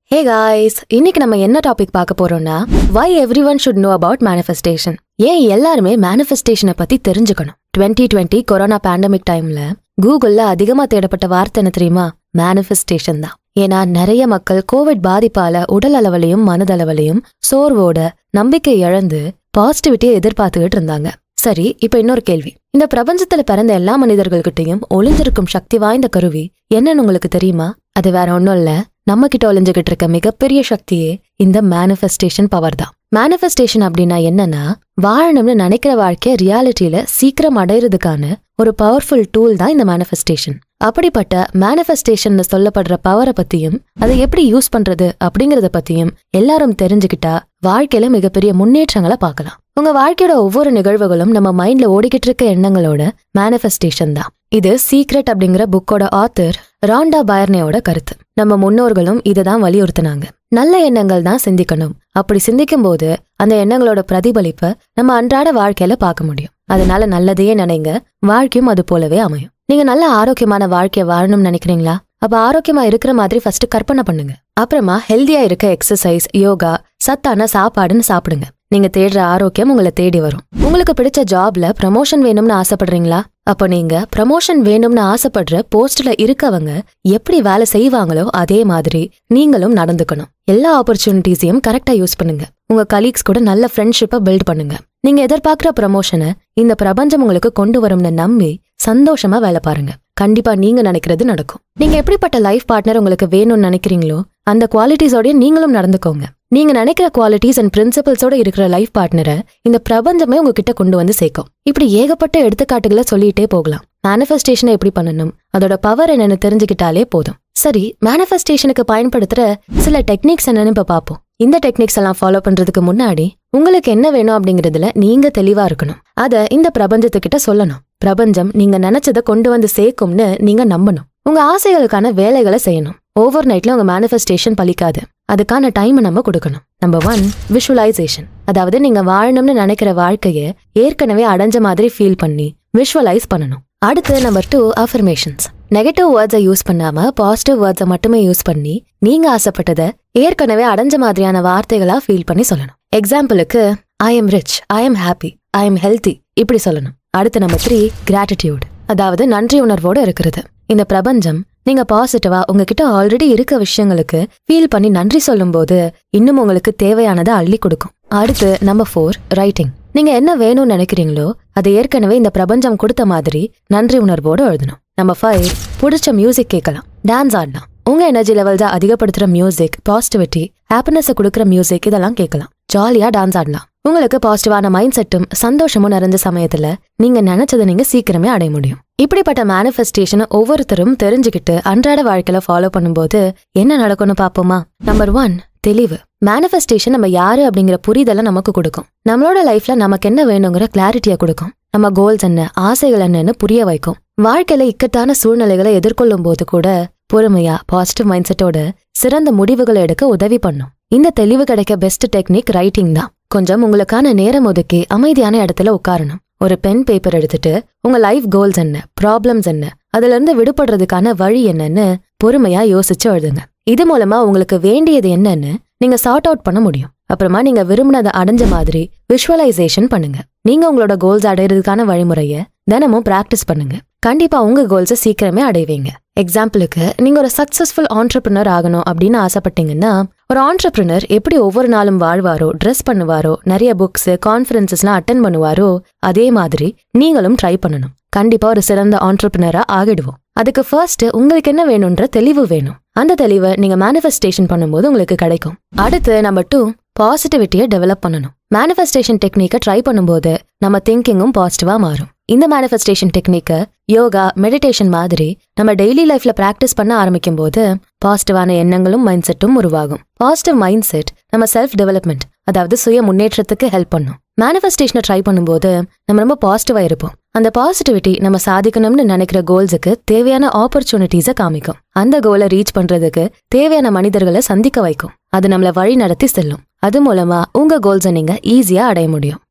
Hey guys, இன்னைக்கு நம்ம என்ன டாபிக் பார்க்க போறோம்னா why everyone should know about manifestation. ஏன் எல்லாருமே manifestation பத்தி தெரிஞ்சுக்கணும். 2020 கொரோனா பேண்டமிக் டைம்ல கூகுள்ல அதிகமா தேடப்பட்ட வார்த்தை என்ன தெரியுமா? manifestation தான். ஏன்னா நிறைய மக்கள் கோவிட் பாதிப்பால உடல் அளவிலையும் மனதளவிலையும் சோர்வோட நம்பிக்கை இழந்து பாசிட்டிவிட்டியை எதிர்பார்த்துக்கிட்டு இருந்தாங்க. சரி, இப்ப இன்னொரு கேள்வி. இந்த பிரபஞ்சத்துல பிறந்த எல்லா மனிதர்கள்கிட்டையும் ஒளிஞ்சிருக்கும் சக்தி வாய்ந்த கருவி என்னன்னு உங்களுக்கு தெரியுமா? அது வேற ஒன்னும் இல்ல, நம்ம கிட்ட ஒளிஞ்சுகிட்டு இருக்க மிகப்பெரிய சக்தியே இந்த மேனிஃபெஸ்டேஷன் பவர் தான். மேனிஃபெஸ்டேஷன் அப்படின்னா என்னன்னா, வாழணும்னு நினைக்கிற வாழ்க்கைய ரியாலிட்டியில சீக்கிரம் அடையிறதுக்கான ஒரு பவர்ஃபுல் டூல் தான் இந்த மேனிஃபெஸ்டேஷன். அப்படிப்பட்ட மேனிஃபெஸ்டேஷன் சொல்லப்படுற பவரை பத்தியும் அதை எப்படி யூஸ் பண்றது அப்படிங்கறத பத்தியும் எல்லாரும் தெரிஞ்சுக்கிட்டா வாழ்க்கையில மிகப்பெரிய முன்னேற்றங்களை பார்க்கலாம். உங்க வாழ்க்கையோட ஒவ்வொரு நிகழ்வுகளும் நம்ம மைண்ட்ல ஓடிக்கிட்டு இருக்க எண்ணங்களோட மேனிஃபெஸ்டேஷன் தான். இது சீக்ரெட் அப்படிங்கிற புக்கோட ஆத்தர் ராண்டா பயர்னேயோட கருத்து. நம்ம முன்னோர்களும் இதுதான் வலியுறுத்தினாங்க. நல்ல எண்ணங்கள் தான் சிந்திக்கணும். அப்படி சிந்திக்கும் போது அந்த எண்ணங்களோட பிரதிபலிப்பை நம்ம அன்றாட வாழ்க்கையில பார்க்க முடியும். அதனால நல்லதையே நினைங்க, வாழ்க்கையும் அது போலவே அமையும். நீங்க நல்ல ஆரோக்கியமான வாழ்க்கைய வாழணும்னு நினைக்கிறீங்களா? அப்ப ஆரோக்கியமா இருக்கிற மாதிரி ஃபர்ஸ்ட் கற்பனை பண்ணுங்க. அப்புறமா ஹெல்தியா இருக்க எக்ஸசைஸ், யோகா, சத்தான சாப்பாடுன்னு சாப்பிடுங்க. நீங்க தேடுற ஆரோக்கியம் உங்களை தேடி வரும். உங்களுக்கு பிடிச்ச ஜாப்ல ப்ரமோஷன் வேணும்னு ஆசைப்படுறீங்களா? அப்போ நீங்க ப்ரமோஷன் வேணும்னு ஆசைப்படுற போஸ்ட்ல இருக்கவங்க எப்படி வேலை செய்வாங்களோ அதே மாதிரி நீங்களும் நடந்துக்கணும். எல்லா ஆப்பர்ச்சுனிட்டிஸையும் கரெக்டா யூஸ் பண்ணுங்க. உங்க கலீக்ஸ் கூட நல்ல ஃப்ரெண்ட்ஷிப்பை பில்ட் பண்ணுங்க. நீங்க எதிர்பார்க்கிற ப்ரமோஷனை இந்த பிரபஞ்சம் உங்களுக்கு கொண்டு வரும்னு நம்பி சந்தோஷமா வேலை பாருங்க. கண்டிப்பா நீங்க நினைக்கிறது நடக்கும். நீங்க எப்படிப்பட்ட லைஃப் பார்ட்னர் உங்களுக்கு வேணும்னு நினைக்கிறீங்களோ அந்த குவாலிட்டிஸோட நீங்களும் நடந்துக்கோங்க. நீங்க நினைக்கிற குவாலிட்டிஸ் அண்ட் பிரின்சிபல்ஸோட இருக்கிற லைஃப் பார்ட்னரை இந்த பிரபஞ்சமே உங்ககிட்ட கொண்டு வந்து சேர்க்கும். இப்படி ஏகப்பட்ட எடுத்துக்காட்டுகளை சொல்லிட்டே போகலாம். மேனிஃபெஸ்டேஷனை எப்படி பண்ணணும், அதோட பவர் என்னன்னு தெரிஞ்சுக்கிட்டாலே போதும். சரி, மேனிஃபெஸ்டேஷனுக்கு பயன்படுத்துற சில டெக்னிக்ஸ் என்னன்னு இப்ப பார்ப்போம். இந்த டெக்னிக்ஸ் எல்லாம் ஃபாலோ பண்றதுக்கு முன்னாடி உங்களுக்கு என்ன வேணும் அப்படிங்கறதுல நீங்க தெளிவா இருக்கணும். அத இந்த பிரபஞ்சத்துக்கிட்ட சொல்லணும். பிரபஞ்சம் நீங்க நினைச்சதை கொண்டு வந்து சேர்க்கும்னு நீங்க நம்பணும். உங்க ஆசைகளுக்கான வேலைகளை செய்யணும். ஓவர் நைட்ல உங்க மேனிஃபெஸ்டேஷன் பலிக்காது. அதுக்கான டைம் நம்ம கொடுக்கணும். Number 1, visualisation. அதாவது நீங்க வாழணும்னு நினைக்கிற வாழ்க்கைய ஏற்கனவே அடைஞ்ச மாதிரி ஃபீல் பண்ணி விஷுவலைஸ் பண்ணணும். அடுத்து நம்பர் 2, அஃபர்மேஷன்ஸ். நெகட்டிவ் வேர்ட்ஸை யூஸ் பண்ணாம பாசிட்டிவ் வேர்ட்ஸை மட்டுமே யூஸ் பண்ணி நீங்க ஆசைப்பட்டதை ஏற்கனவே அடைஞ்ச மாதிரியான வார்த்தைகளா ஃபீல் பண்ணி சொல்லணும். எக்ஸாம்பிளுக்கு, I am rich, I am happy, I am healthy, இப்படி சொல்லணும். அடுத்து நம்பர் 3, கிராட்டிடியூட். அதாவது நன்றி உணர்வோடு இருக்கிறது. இந்த பிரபஞ்சம் நீங்க பாசிட்டிவா உங்ககிட்ட ஆல்ரெடி இருக்க விஷயங்களுக்கு ஃபீல் பண்ணி நன்றி சொல்லும் போது இன்னும் உங்களுக்கு தேவையானதை அள்ளி கொடுக்கும். அடுத்து நம்பர் 4, ரைட்டிங். நீங்க என்ன வேணும்னு நினைக்கிறீங்களோ அதை ஏற்கனவே இந்த பிரபஞ்சம் கொடுத்த மாதிரி நன்றி உணர்வோடு எழுதணும். நம்பர் 5, பிடிச்ச மியூசிக் கேட்கலாம், டான்ஸ் ஆடலாம். உங்க எனர்ஜி லெவல்ஸை அதிகப்படுத்துற மியூசிக், பாசிட்டிவிட்டி, ஹாப்பினஸை கொடுக்குற மியூசிக் இதெல்லாம் கேட்கலாம். ஜாலியா டான்ஸ் ஆடலாம். உங்களுக்கு பாசிட்டிவான மைண்ட் செட்டும் சந்தோஷமும் நிறைஞ்ச சமயத்துல நீங்க நினைச்சதை நீங்க சீக்கிரமே அடைய முடியும். இப்படிப்பட்ட மேனிஃபெஸ்டேஷனை ஒவ்வொருத்தரும் தெரிஞ்சுக்கிட்டு அன்றாட வாழ்க்கையில ஃபாலோ பண்ணும்போது என்ன நடக்கும்னு பாப்போமா? நம்பர் 1, தெளிவு. மேனிஃபெஸ்டேஷன் நம்ம யாரு அப்படிங்கிற புரிதலை நமக்கு கொடுக்கும். நம்மளோட லைஃப்ல நமக்கு என்ன வேணுங்கிற கிளாரிட்டியை கொடுக்கும். நம்ம கோல்ஸ் என்ன, ஆசைகள் என்னன்னு புரிய வைக்கும். வாழ்க்கையில இக்கட்டான சூழ்நிலைகளை எதிர்கொள்ளும் போது கூட பொறுமையா பாசிட்டிவ் மைண்ட் செட்டோட சிறந்த முடிவுகளை எடுக்க உதவி பண்ணும். இந்த தெளிவு கிடைக்க பெஸ்ட் டெக்னிக் ரைட்டிங் தான். கொஞ்சம் உங்களுக்கான நேரம் ஒதுக்கி அமைதியான இடத்துல உட்காரணும். ஒரு பென் பேப்பர் எடுத்துட்டு உங்க லைஃப் கோல்ஸ் என்ன, ப்ராப்ளம்ஸ் என்ன, அதுல இருந்து விடுபடுறதுக்கான வழி என்னன்னு பொறுமையா யோசிச்சு எழுதுங்க. இது மூலமா உங்களுக்கு வேண்டியது என்னன்னு நீங்க சார்ட் அவுட் பண்ண முடியும். அப்புறமா நீங்க விரும்பினதை அடைஞ்ச மாதிரி விஷுவலைசேஷன் பண்ணுங்க. நீங்க உங்களோட கோல்ஸ் அடையிறதுக்கான வழிமுறைய தினமும் பிராக்டிஸ் பண்ணுங்க. கண்டிப்பா உங்க கோல்ஸை சீக்கிரமே அடைவீங்க. எக்ஸாம்பிளுக்கு, நீங்க ஒரு சக்சஸ்ஃபுல் ஆண்டர்பிரினர் ஆகணும் அப்படின்னு ஆசைப்பட்டீங்கன்னா, ஒரு ஆண்டர்பிரினர் எப்படி ஒவ்வொரு நாளும் வாழ்வாரோ, ட்ரெஸ் பண்ணுவாரோ, நிறைய புக்ஸ், கான்ஃபரன்சஸ்லாம் அட்டென்ட் பண்ணுவாரோ அதே மாதிரி நீங்களும் ட்ரை பண்ணணும். கண்டிப்பா ஒரு சிறந்த ஆண்டர்பிரினரா ஆகிடுவோம். அதுக்கு ஃபர்ஸ்ட் உங்களுக்கு என்ன வேணும்ன்ற தெளிவு வேணும். அந்த தெளிவை நீங்க மேனிஃபெஸ்டேஷன் பண்ணும்போது உங்களுக்கு கிடைக்கும். அடுத்து நம்பர் 2, பாசிட்டிவிட்டியை டெவலப் பண்ணணும். மேனிஃபெஸ்டேஷன் டெக்னிக்கை ட்ரை பண்ணும்போது நம்ம திங்கிங்கும் பாசிட்டிவா மாறும். இந்த மேனிஃபெஸ்டேஷன் டெக்னிக்கை யோகா, மெடிடேஷன் மாதிரி நம்ம டெய்லி லைஃப்ல பிராக்டிஸ் பண்ண ஆரம்பிக்கும் போது பாசிட்டிவான எண்ணங்களும் மைண்ட் செட்டும் உருவாகும். பாசிட்டிவ் மைண்ட் செட் நம்ம செல்ஃப் டெவலப்மெண்ட், அதாவது சுய முன்னேற்றத்துக்கு ஹெல்ப் பண்ணும். மேனிஃபெஸ்டேஷனை ட்ரை பண்ணும்போது நம்ம ரொம்ப பாசிட்டிவா இருப்போம். அந்த பாசிட்டிவிட்டி நம்ம சாதிக்கணும்னு நினைக்கிற கோல்ஸுக்கு தேவையான ஆப்பர்ச்சுனிட்டிஸை காமிக்கும். அந்த கோலை ரீச் பண்றதுக்கு தேவையான மனிதர்களை சந்திக்க வைக்கும். அது நம்மள வழி நடத்தி செல்லும். அது மூலமா உங்க கோல்ஸை நீங்க ஈஸியா அடைய முடியும்.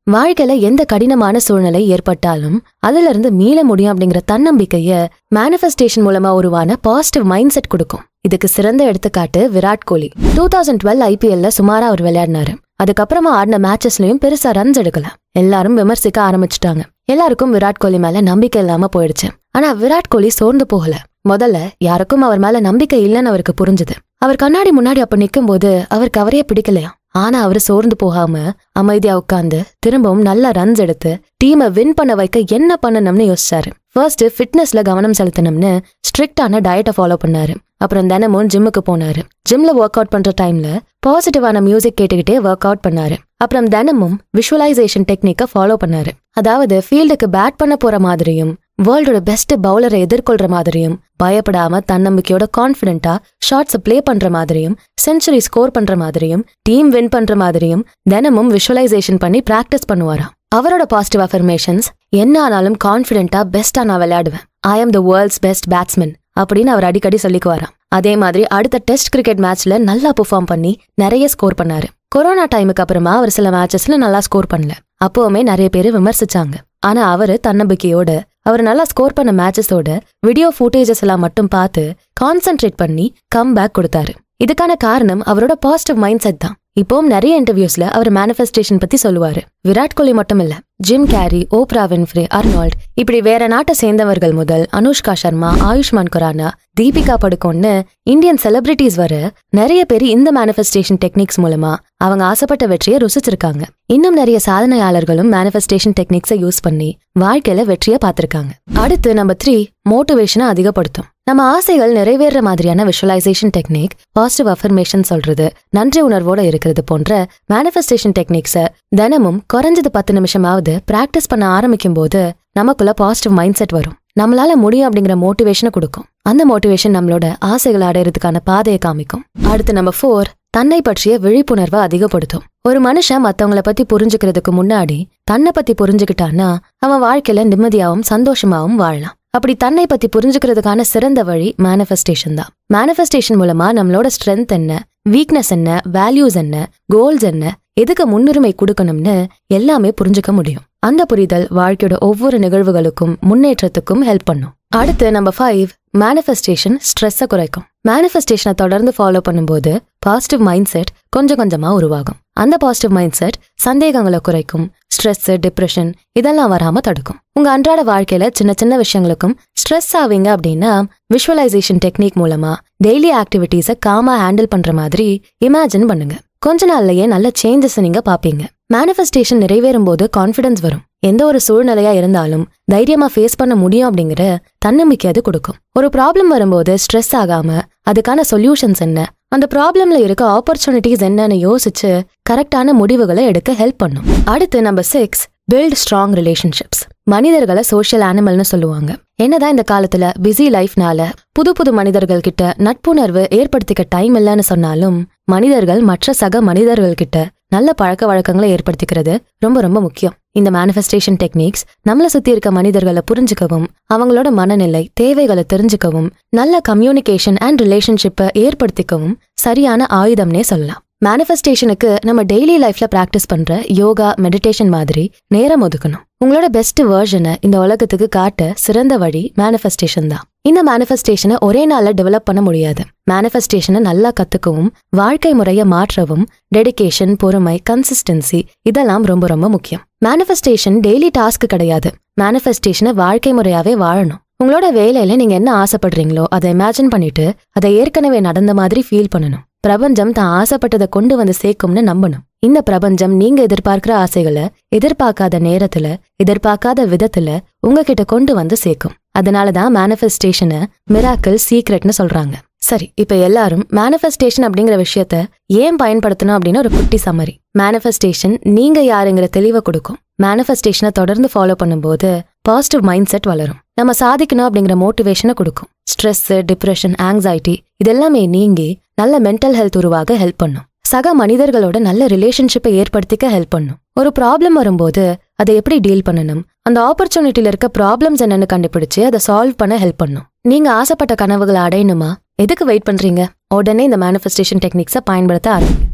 வாழ்க்கையில எந்த கடினமான சூழ்நிலை ஏற்பட்டாலும் அதுல இருந்து மீள முடியும் அப்படிங்கிற தன்னம்பிக்கைய மேனிஃபெஸ்டேஷன் மூலமா உருவான பாசிட்டிவ் மைண்ட் செட் கொடுக்கும். இதுக்கு சிறந்த எடுத்துக்காட்டு விராட் கோலி. 2012 IPLல சுமாரா அவர் விளையாடினாரு. அதுக்கப்புறமா ஆடின மேட்சஸ்லயும் பெருசா ரன்ஸ் எடுக்கல. எல்லாரும் விமர்சிக்க ஆரம்பிச்சுட்டாங்க. எல்லாருக்கும் விராட் கோலி மேல நம்பிக்கை இல்லாம போயிடுச்சு. ஆனா விராட் கோலி சோர்ந்து போகல. முதல்ல யாருக்கும் அவர் மேல நம்பிக்கை இல்லைன்னு அவருக்கு புரிஞ்சுது. அவர் கண்ணாடி முன்னாடி அப்ப நிக்கும் போது அவருக்கு அவரையே பிடிக்கலையா. ஆனா அவரு சோர்ந்து போகாம அமைதியா உட்கார்ந்து திரும்பவும் நல்ல ரன்ஸ் எடுத்து டீமை வின் பண்ண வைக்க என்ன பண்ணணும்னு யோசிச்சாரு. ஃபர்ஸ்ட் ஃபிட்னஸ்ல கவனம் செலுத்தணும்னு ஸ்ட்ரிக்டான டயட்டை ஃபாலோ பண்ணாரு. அப்புறம் தினமும் ஜிம்முக்கு போனாரு. ஜிம்ல ஒர்க் அவுட் பண்ற டைம்ல பாசிட்டிவான மியூசிக் கேட்டுக்கிட்டே ஒர்க் அவுட் பண்ணாரு. அப்புறம் தினமும் விஷுவலைசேஷன் டெக்னிக்கை ஃபாலோ பண்ணாரு. அதாவது ஃபீல்டுக்கு பேட் பண்ண போற மாதிரியும் வேர்ல்டோட பெஸ்ட் பவுலரை எதிர்கொள்ற மாதிரியும் பயப்படாம தன்னம்பிக்கையோட கான்பிடென்டா ஷாட்ஸ் பிளே பண்ற மாதிரியும் செஞ்சுரி ஸ்கோர் பண்ற மாதிரியும் டீம் வின் பண்ற மாதிரியும் தினமும் விஷுவலைசேஷன் பண்ணி பிராக்டிஸ் பண்ணுவாராம். அவரோட பாசிட்டிவ் அஃபர்மேஷன்ஸ் என்ன ஆனாலும் கான்பிடென்டா பெஸ்டா நான் விளையாடுவேன், ஐ ஆம் த வேர்ல்ட்ஸ் பெஸ்ட் பேட்ஸ்மேன் அப்படின்னு அவர் அடிக்கடி சொல்லிக்குவாராம். அதே மாதிரி அடுத்த டெஸ்ட் கிரிக்கெட் மேட்ச்ல நல்லா பெர்ஃபார்ம் பண்ணி நிறைய ஸ்கோர் பண்ணாரு. கொரோனா டைமுக்கு அப்புறமா அவர் சில மேட்சஸ்ல நல்லா ஸ்கோர் பண்ணல. அப்பவுமே நிறைய பேர் விமர்சிச்சாங்க. ஆனா அவரு தன்னம்பிக்கையோட அவர் நல்லா ஸ்கோர் பண்ண மேட்சஸோட வீடியோ ஃபுட்டேஜஸ் எல்லாம் மட்டும் பார்த்து கான்சென்ட்ரேட் பண்ணி கம் பேக் கொடுத்தாரு. இதுக்கான காரணம் அவரோட பாசிட்டிவ் மைண்ட் செட் தான். இப்போவும் நிறைய இன்டர்வியூஸ்ல அவர் மேனிஃபெஸ்டேஷன் பத்தி சொல்லுவாரு. விராட் கோலி மட்டும் இல்ல, Jim Carrey, Oprah Winfrey, Arnold இப்படி வேற நாட்டை சேர்ந்தவர்கள் முதல் அனுஷ்கா சர்மா, ஆயுஷ்மான் குரானா, தீபிகா படுகோன்னு இந்தியன் செலிபிரிட்டிஸ் வர நிறைய பேர் இந்த மேனிஃபெஸ்டேஷன் டெக்னிக்ஸ் மூலமா அவங்க ஆசைப்பட்ட வெற்றியை ருசிச்சிருக்காங்க. இன்னும் நிறைய சாதனையாளர்களும் மேனிஃபெஸ்டேஷன் டெக்னிக்ஸை யூஸ் பண்ணி வாழ்க்கையில வெற்றியை பார்த்திருக்காங்க. அடுத்து நம்பர் 3, மோட்டிவேஷனை அதிகப்படுத்தும். நம்ம ஆசைகள் நிறைவேற மாதிரியான விஷுவலைசேஷன் டெக்னிக், பாசிட்டிவ் அஃபர்மேஷன் சொல்றது, நன்றி உணர்வோட இருக்கிறது போன்ற மேனிஃபெஸ்டேஷன் டெக்னிக்ஸை தினமும் குறைஞ்சது 10 நிமிஷமாவது பிராக்டிஸ் பண்ண ஆரம்பிக்கும் போது நமக்குள்ள பாசிட்டிவ் மைண்ட் செட் வரும். நம்மளால முடியும் அப்படிங்கிற மோட்டிவேஷனை கொடுக்கும். அந்த மோட்டிவேஷன் நம்மளோட ஆசைகளை அடையறதுக்கான பாதையை காமிக்கும். அடுத்து நம்பர் 4, தன்னை பற்றிய விழிப்புணர்வை அதிகப்படுத்தும். ஒரு மனுஷன் மத்தவங்களை பத்தி புரிஞ்சுக்கிறதுக்கு முன்னாடி தன்னை பத்தி புரிஞ்சுக்கிட்டான்னா அவன் வாழ்க்கையில நிம்மதியாவும் சந்தோஷமாவும் வாழலாம். அப்படி தன்னை பத்தி புரிஞ்சுக்கிறதுக்கான சிறந்த வழி மேனிஃபெஸ்டேஷன் தான். மேனிஃபெஸ்டேஷன் மூலமா நம்மளோட ஸ்ட்ரென்த் என்ன, வீக்னஸ் என்ன, வேல்யூஸ் என்ன, கோல்ஸ் என்ன, எதுக்கு முன்னுரிமை கொடுக்கணும்னு எல்லாமே புரிஞ்சுக்க முடியும். அந்த புரிதல் வாழ்க்கையோட ஒவ்வொரு நிகழ்வுகளுக்கும் முன்னேற்றத்துக்கும் ஹெல்ப் பண்ணும். அடுத்து நம்பர் 5, மேனிஃபெஸ்டேஷன் ஸ்ட்ரெஸ்ஸை குறைக்கும். மேனிஃபெஸ்டேஷனை தொடர்ந்து ஃபாலோ பண்ணும்போது பாசிட்டிவ் மைண்ட் செட் கொஞ்சம் கொஞ்சமா உருவாகும். அந்த பாசிட்டிவ் மைண்ட் செட் சந்தேகங்களை குறைக்கும், ஸ்ட்ரெஸ், டிப்ரெஷன் இதெல்லாம் வராம தடுக்கும். உங்க அன்றாட வாழ்க்கையில சின்ன சின்ன விஷயங்களுக்கும் ஸ்ட்ரெஸ் ஆவீங்க அப்படின்னா விஷுவலைசேஷன் டெக்னிக் மூலமா டெய்லி ஆக்டிவிட்டீஸை காமா ஹேண்டில் பண்ற மாதிரி இமேஜின் பண்ணுங்க. கொஞ்ச நாள்லயே நல்ல சேஞ்சஸ் நீங்க பாப்பீங்க. மேனிஃபெஸ்டேஷன் நிறைவேறும் போது கான்ஃபிடன்ஸ் வரும். எந்த ஒரு சூழ்நிலையா இருந்தாலும் தைரியமா ஃபேஸ் பண்ண முடியும் அப்படிங்கிற தன்னம்பிக்கை அது கொடுக்கும். ஒரு ப்ராப்ளம் வரும்போது ஸ்ட்ரெஸ் ஆகாம அதுக்கான சொல்யூஷன்ஸ் என்ன, அந்த ப்ராப்ளம்ல இருக்க ஆப்பர்ச்சுனிட்டிஸ் என்னன்னு யோசிச்சு கரெக்டான முடிவுகளை எடுக்க ஹெல்ப் பண்ணும். அடுத்து நம்பர் 6, பில்ட் ஸ்ட்ராங் ரிலேஷன்ஷிப்ஸ். மனிதர்களை சோஷியல் அனிமல்னு சொல்லுவாங்க. என்னதான் இந்த காலத்துல பிஸி லைஃப்னால புது புது மனிதர்கள் கிட்ட நட்புணர்வு ஏற்படுத்திக்க டைம் இல்லைன்னு சொன்னாலும் மனிதர்கள் மற்ற சக மனிதர்கள் கிட்ட நல்ல பழக்க வழக்கங்களை ஏற்படுத்திக்கிறது ரொம்ப ரொம்ப முக்கியம். இந்த மேனிஃபெஸ்டேஷன் டெக்னிக்ஸ் நம்மள சுத்தி இருக்க மனிதர்களை புரிஞ்சுக்கவும் அவங்களோட மனநிலை தேவைகளை தெரிஞ்சுக்கவும் நல்ல கம்யூனிகேஷன் அண்ட் ரிலேஷன்ஷிப்பை ஏற்படுத்திக்கவும் சரியான ஆயுதம்னே சொல்லலாம். மேனிஃபெஸ்டேஷனுக்கு நம்ம டெய்லி லைஃப்ல பிராக்டிஸ் பண்ற யோகா, மெடிடேஷன் மாதிரி நேரம் ஒதுக்கணும். உங்களோட பெஸ்ட் வெர்ஷனை இந்த உலகத்துக்கு காட்ட சிறந்த வழி மேனிஃபெஸ்டேஷன் தான். இந்த மேனிஃபெஸ்டேஷனை ஒரே நாள்ல டெவலப் பண்ண முடியாது. மேனிஃபெஸ்டேஷனை நல்லா கத்துக்கவும் வாழ்க்கை முறையை மாற்றவும் டெடிகேஷன், பொறுமை, கன்சிஸ்டன்சி இதெல்லாம் ரொம்ப ரொம்ப முக்கியம். மேனிஃபெஸ்டேஷன் டெய்லி டாஸ்க் கிடையாது. மேனிஃபெஸ்டேஷனை வாழ்க்கை முறையாவே வாழணும். உங்களோட வேலையில நீங்க என்ன ஆசைப்படுறீங்களோ அதை இமேஜின் பண்ணிட்டு அதை ஏற்கனவே நடந்த மாதிரி ஃபீல் பண்ணணும். பிரபஞ்சம் தான் ஆசைப்பட்டதை கொண்டு வந்து சேர்க்கும்னு நம்பணும். இந்த பிரபஞ்சம் நீங்க எதிர்பார்க்கிற ஆசைகளை எதிர்பார்க்காத நேரத்துல எதிர்பார்க்காத விதத்துல உங்ககிட்ட கொண்டு வந்து சேர்க்கும். அதனாலதான் மேனிஃபெஸ்டேஷனை மிராக்கிள் சீக்ரெட்னு சொல்றாங்க. சரி, இப்ப எல்லாரும் மேனிஃபெஸ்டேஷன் அப்படிங்கிற விஷயத்த ஏன் பயன்படுத்தணும் அப்படின்னு ஒரு குட்டி சம்மரி. மேனிஃபெஸ்டேஷன் நீங்க யாருங்கிற தெளிவை கொடுக்கும். மேனிஃபெஸ்டேஷனை தொடர்ந்து ஃபாலோ பண்ணும்போது பாசிட்டிவ் மைண்ட் செட் வளரும். நம்ம சாதிக்கணும் அப்படிங்கிற மோட்டிவேஷனை கொடுக்கும். ஸ்ட்ரெஸ், டிப்ரெஷன், ஆங்ஸைட்டி இதெல்லாமே நீங்கி நல்ல மென்டல் ஹெல்த் உருவாக ஹெல்ப் பண்ணும். சக மனிதர்களோட நல்ல ரிலேஷன்ஷிப்பை ஏற்படுத்திக்க ஹெல்ப் பண்ணும். ஒரு ப்ராப்ளம் வரும்போது அதை எப்படி டீல் பண்ணணும், அந்த ஆப்பர்ச்சுனிட்டியில இருக்க ப்ராப்ளம்ஸ் என்னன்னு கண்டுபிடிச்சு அதை சால்வ் பண்ண ஹெல்ப் பண்ணும். நீங்க ஆசைப்பட்ட கனவுகளை அடையணுமா? எதுக்கு வெயிட் பண்றீங்க? உடனே இந்த மேனிஃபெஸ்டேஷன் டெக்னிக்ஸை பயன்படுத்த ஆரம்பிங்க.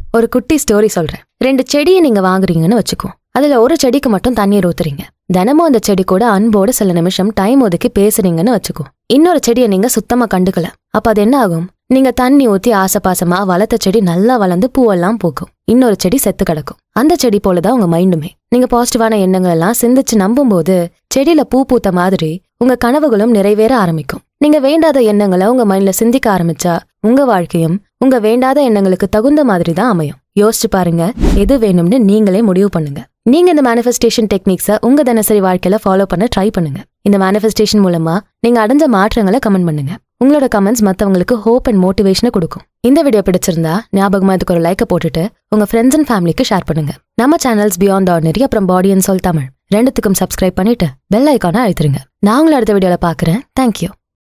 ஒரு குட்டி ஸ்டோரி சொல்றேன். 2 செடியை நீங்க வாங்குறீங்கன்னு வச்சுக்கோ. அதுல ஒரு செடிக்கு மட்டும் தண்ணீர் ஊத்துறீங்க. தினமும் அந்த செடி கூட அன்போட சில நிமிஷம் டைம் ஒதுக்கி பேசுறீங்கன்னு வச்சுக்கோ. இன்னொரு செடியை நீங்க சுத்தமா கண்டுக்கல. அப்ப அது என்ன ஆகும்? நீங்க தண்ணி ஊத்தி ஆசபாசமா வளர்த்த செடி நல்லா வளர்ந்து பூவெல்லாம் பூக்கும். இன்னொரு செடி செத்து கிடக்கும். அந்த செடி போலதான் உங்க மைண்டுமே. நீங்க பாசிட்டிவான எண்ணங்கள் எல்லாம் சிந்திச்சு நம்பும் போது செடியில பூ பூத்த மாதிரி உங்க கனவுகளும் நிறைவேற ஆரம்பிக்கும். நீங்க வேண்டாத எண்ணங்களை உங்க மைண்ட்ல சிந்திக்க ஆரம்பிச்சா உங்க வாழ்க்கையும் உங்க வேண்டாத எண்ணங்களுக்கு தகுந்த மாதிரி தான் அமையும். யோசிச்சு பாருங்க, எது வேணும்னு நீங்களே முடிவு பண்ணுங்க. நீங்க இந்த மேனிஃபெஸ்டேஷன் டெக்னிக்ஸை உங்க தினசரி வாழ்க்கையில ஃபாலோ பண்ண ட்ரை பண்ணுங்க. இந்த மேனிஃபெஸ்டேஷன் மூலமா நீங்க அடைஞ்ச மாற்றங்களை கமெண்ட் பண்ணுங்க. உங்களோட கமெண்ட்ஸ் மத்தவங்களுக்கு ஹோப் அண்ட் மோட்டிவேஷனை கொடுக்கும். இந்த வீடியோ பிடிச்சிருந்தா ஞாபகமா இதுக்கு ஒரு லைக்கை போட்டுட்டு உங்க ஃப்ரெண்ட்ஸ் அண்ட் ஃபேமிலிக்கு ஷேர் பண்ணுங்க. நம்ம சேனல்ஸ் பியாண்ட் ஆர்டினரி அப்புறம் பாடி அண்ட் சோல் தமிழ் 2த்துக்கும் சப்ஸ்கிரைப் பண்ணிட்டு பெல் ஐக்கானை அழுத்துருங்க. நான் உங்களை அடுத்த வீடியோல பாக்குறேன். தேங்க்யூ.